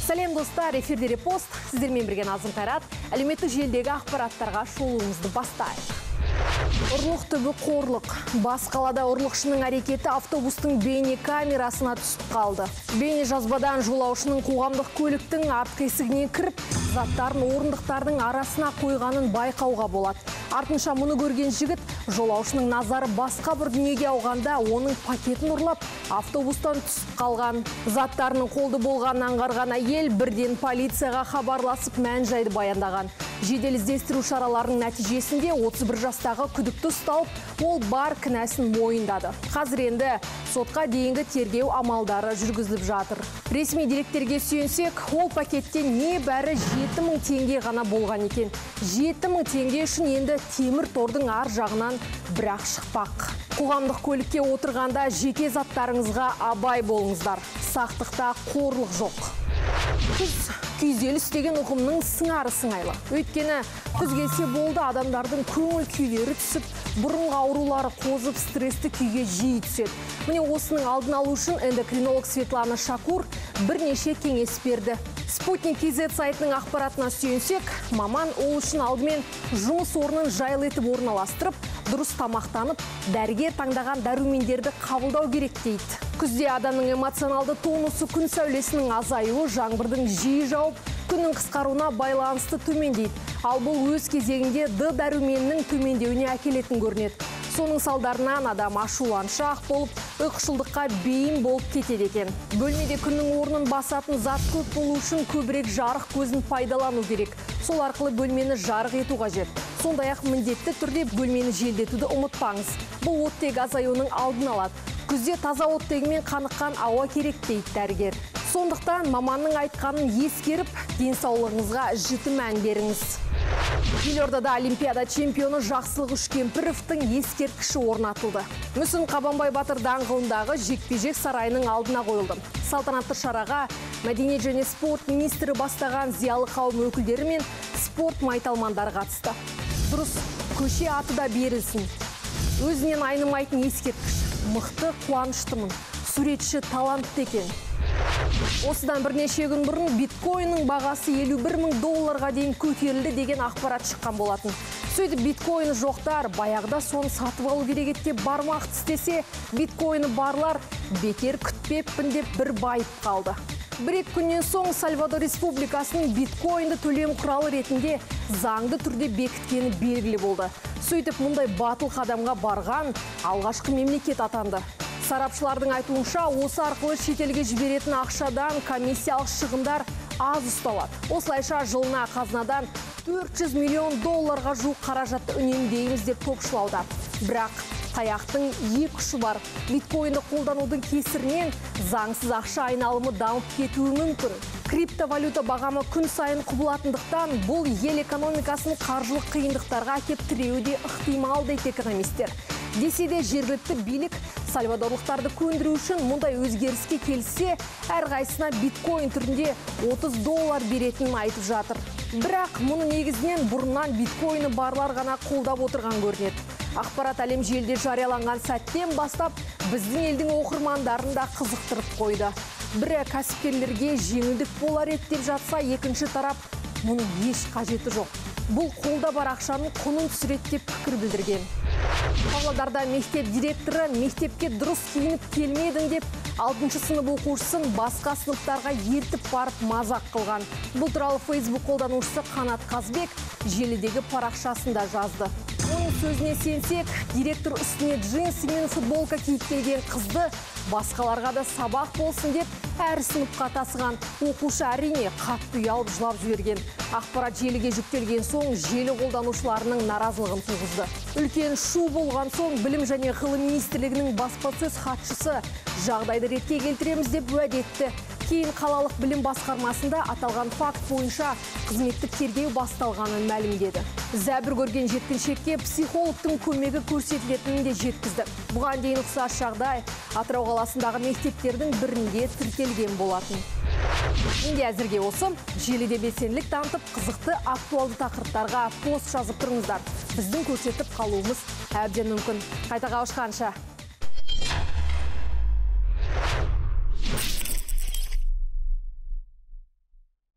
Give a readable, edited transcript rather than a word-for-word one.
Сәлем достар, эфирде репост. Сіздермен бірге Назым Қайрат. Әлеуметтік желідегі ақпараттарға шолуымызды бастайық. Ұрлық түбі қорлық. Бас қалада ұрлықшының әрекеті автобустың бейне камерасына түсіп қалды. Бейне жазбадан жолаушының қоғамдық көліктің артқы есігіне кіріп, заттарын орындықтардың арасына қойғанын байқауға болады. Артынша мұны көрген жігіт жолаушының назары басқа бір дүниеге ауғанда оның пакетін ұрлап, автобустан түсіп қалған. Заттарының қолды болғанын аңғарған әйел бірден полицияға хабарласып мән-жайды баяндаған. Жедел іздестіру шараларының нәтижесінде 31 жастағы күдікті ұсталып, ол бар кінәсін мойындады. Қазір енді сотқа дейінгі тергеу амалдары жүргізіліп жатыр. Ресми деректерге сүйенсек, ол пакеттен небәрі 7000 теңге ғана болған екен. 7000 теңге үшін енді темір тордың ар жағынан бірақ шықпақ. Қоғамдық көлікке отырғанда жеке заттарыңызға абай болыңыздар. Сақтықта қорлық жоқ. Күз күйзеліс деген ұғымның сыңары сыңайлы. Өйткені күз келсе болды, адамдардың көңіл күйлері түсіп, бұрынғы аурулары қозып, стрессті күйге жиі түседі. Міне осының алдын алу үшін эндокринолог Светлана Шакур бірнеше кеңес берді. Спутник KZ сайтының ақпаратына сүйенсек, маман ол үшін алдымен жұмыс орнын жайлы етіп орналастырып, дұрыс тамақтанып, дәрігер таңдаған дәрумендерді қабылдау керек дейді. Күзде адамның эмоционалды тонусы күн сәулесінің азаюы, жаңбырдың жиі жауып, күннің қысқаруына байланысты төмендейді. Ал бұл өз кезегінде Д дәруменінің төмендеуіне әкелетін көрінеді. Соның салдарынан адам ашуланшақ болып, ұйқышылдыққа бейім болып кетеді екен. Бөлмеде күннің орнын басатын зат көп болу үшін көбірек жарық көзін пайдалану керек. Сол арқылы бөлмені жарық ету қажет. Сондай-ақ міндетті түрде бөлмені желдетуді ұмытпаңыз. Бұл оттек азаюының алдын алады. Күзде таза оттегімен қаныққан ауа керек дейді дәрігер. Сондықтан маманның айтқанын ескеріп, денсаулығыңызға жіті мән беріңіз. Елордада Олимпиада чемпионы Жақсылық Үшкемпіровтың ескерткіші орнатылды. Мүсін Қабанбай Батыр даңғылындағы жекпе-жек сарайының алдына қойылды. Салтанатты шараға мәдениет және спорт министрі бастаған зиялы қауым өкілдері мен спорт майталмандары қатысты. Дұрыс, көше аты да берілсін. Өзінен айнымайтын ескерткіш. Мықты, қуаныштымын. Суретші талантты екен. Осыдан бірнеше күн бұрын биткойнның бағасы $51,000 дейін көтерілді деген ақпарат шыққан болатын. Сөйтіп биткойны жоқтар баяғыда соны сатып алу керек еді деп бармақ тістесе, биткойны барлар бекер күтпеппін деп бір байып қалды. Бір-екі күннен соң Сальвадор Республикасының биткойнды төлем құралы ретінде заңды түрде бекіткені белгілі болды. Сөйтіп мұндай батыл қадамға барған алғашқы мемлекет атанды. Сарапшылардың айтуынша, осы арқылы шетелге жіберетін ақшадан комиссиялық шығындар аз ұсталады. Осылайша жылына қазынадан $400 миллион жуық қаражатты үнемдейміз деп топшылауда. Бірақ таяқтың екі ұшы бар. Биткойнды қолданудың кесірінен заңсыз ақша айналымы дамып кетуі мүмкін. Криптовалюта бағамы күн сайын құбылатындықтан бұл ел экономикасын қаржылық қиындықтарға әкеп тіреуі де ықтимал дейді экономистер. Десе де жергілікті билік сальвадорлықтарды көндіру үшін мұндай өзгеріске келсе, әрқайсына биткойн түрінде $30 беретінін айтып жатыр. Бірақ мұны негізінен бұрыннан биткойны барлар ғана қолдап отырған көрінеді. Ақпарат әлем желіде жарияланған сәттен бастап біздің елдің оқырмандарын да қызықтырып қойды. Бірі кәсіпкерлерге жеңілдік болар еді деп жатса, екінші тарап мұның еш қажеті жоқ. Бұл қолда бар ақшаның құнын түсіреді деп пікір білдірген. Павлодарда мектеп директоры мектепке дұрыс киініп келмедің деп 6-шы сынып оқушысын басқа сыныптарға ертіп барып мазақ қылған. Бұл туралы Facebook қолданушысы Қанат Қазбек желідегі парақшасында жазды. Оның сөзіне сенсек, директор үстіне джинсы мен футболка киіп келген қызды басқаларға да сабақ болсын деп әр сыныпқа тасыған. Оқушы әрине қатты ұялып жылап жіберген. Ақпарат желіге жүктелген соң желі қолданушыларының наразылығын туғызды. Үлкен шу болған соң білім және ғылым министрлігінің баспасөз хатшысы жағдайды ретке келтіреміз деп уәде етті. Кейін қалалық білім басқармасында аталған факт бойынша қызметтік тергеу басталғанын мәлімдеді. Зәбір көрген жеткіншекке психологтың көмегі көрсетілетінін де жеткізді. Бұған дейін ұқсас жағдай Атырау қаласындағы мектептердің бірінде тіркелген болатын. Енді әзірге осы, желіде белсенділік танытып, қызықты актуалды тақырыптарға пост жазып тұрыңыздар. Біздің көрсетіп қалуымыз әбден мүмкін. Қайта қауышқанша.